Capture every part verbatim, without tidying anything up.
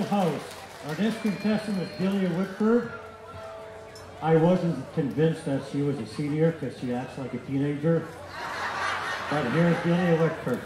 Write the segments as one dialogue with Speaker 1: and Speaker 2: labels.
Speaker 1: house. Our next contestant is Delia Whitford. I wasn't convinced that she was a senior because she acts like a teenager. But here's Delia Whitford.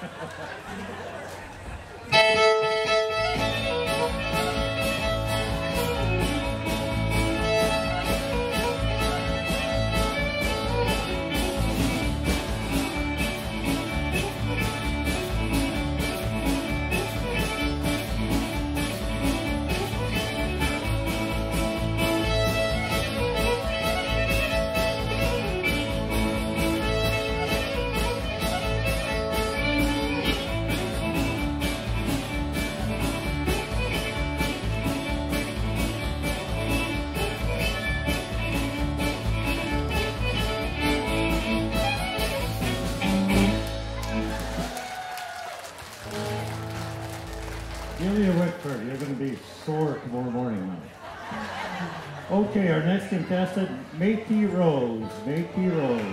Speaker 1: Delia Whitford, you're going to be sore tomorrow morning now. Okay, our next contestant, Métis Rose. Métis Rose.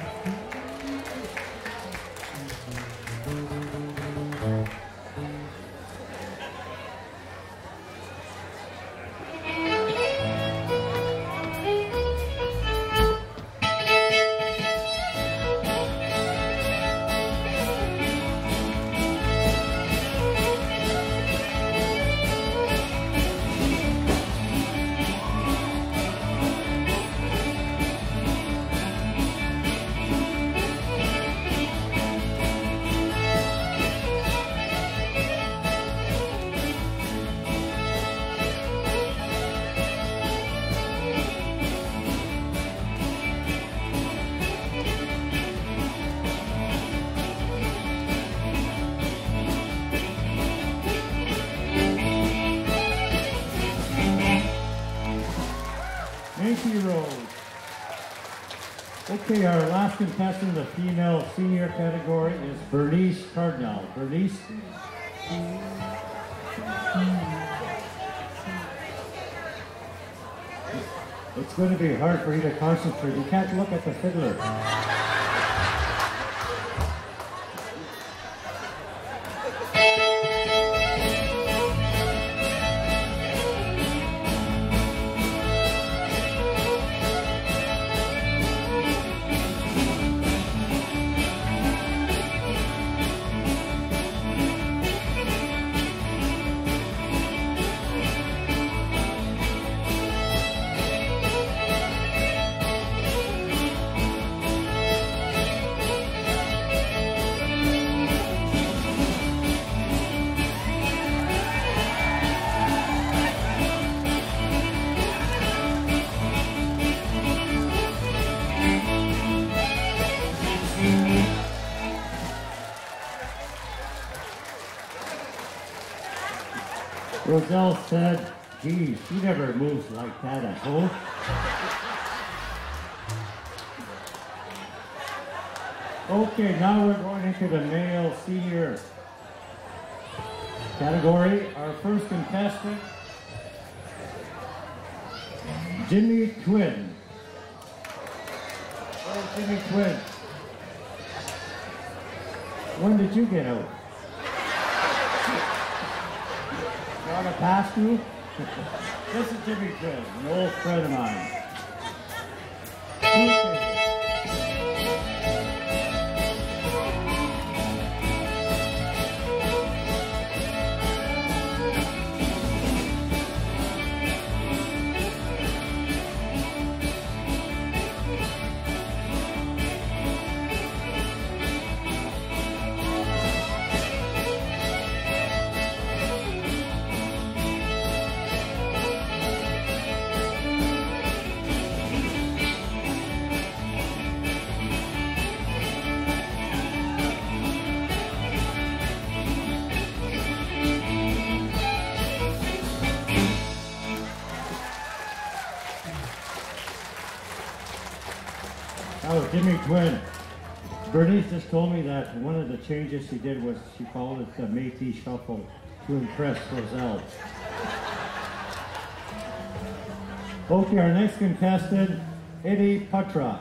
Speaker 1: Métis Rose. Okay, our last contestant in the female senior category is Bernice Cardinal. Bernice. It's going to be hard for you to concentrate. You can't look at the fiddler. Roselle said, geez, she never moves like that at home. Okay, now we're going into the male senior category. Our first contestant, Jimmy Twin. Oh, Jimmy Twin. When did you get out? Want to pass through? This is Jimmy Twin, an old friend of mine. Oh, Jimmy Twin. Bernice just told me that one of the changes she did was she called it the Métis Shuffle to impress Roselle. Okay, our next contestant, Eddie Patra.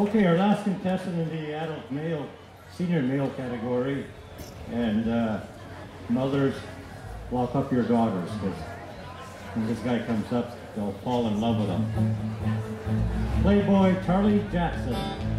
Speaker 1: Okay, our last contestant in the adult male, senior male category, and uh, mothers, walk up your daughters, because when this guy comes up, they'll fall in love with him. Playboy Charlie Jackson.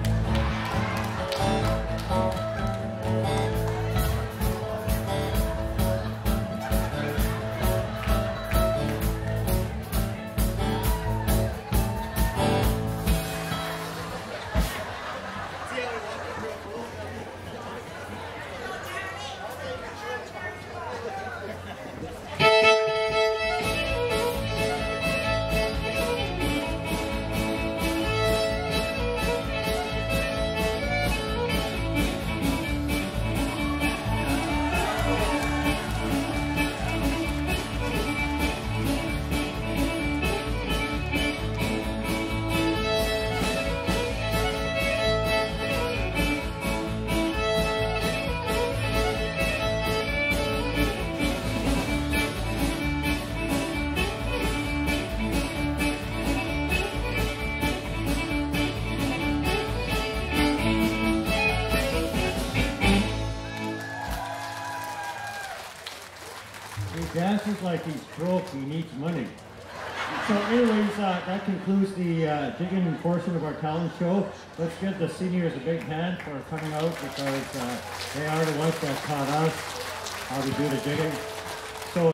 Speaker 1: He dances like he's broke, he needs money. So anyways, uh, that concludes the uh, jigging portion of our talent show. Let's give the seniors a big hand for coming out, because uh, they are the ones that taught us how to do the jigging.